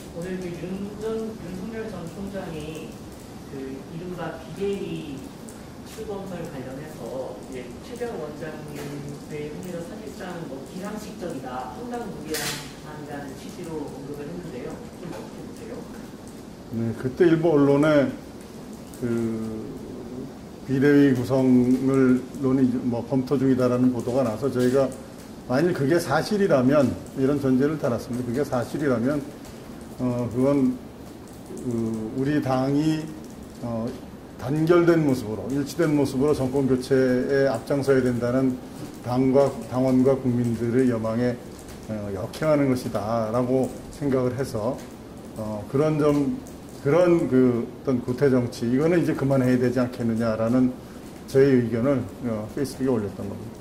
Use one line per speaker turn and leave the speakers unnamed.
오늘 그 윤석열 전 총장이 그 이른바 비대위 출범설 관련해서 이제 최재형 원장님의 행위는 사실상 뭐 비상식적이다, 황당무계한다는 취지로 언급을 했는데요. 좀 어떻게 보세요?
네, 그때 일부 언론에 그 비대위 구성을 검토 중이다라는 보도가 나서 저희가 만일 그게 사실이라면 이런 전제를 달았습니다. 그게 사실이라면 그건 우리 당이 단결된 모습으로 일치된 모습으로 정권 교체에 앞장서야 된다는 당원과 국민들의 여망에 역행하는 것이다라고 생각을 해서 그런 어떤 구태 정치 이거는 이제 그만해야 되지 않겠느냐라는 저의 의견을 페이스북에 올렸던 겁니다.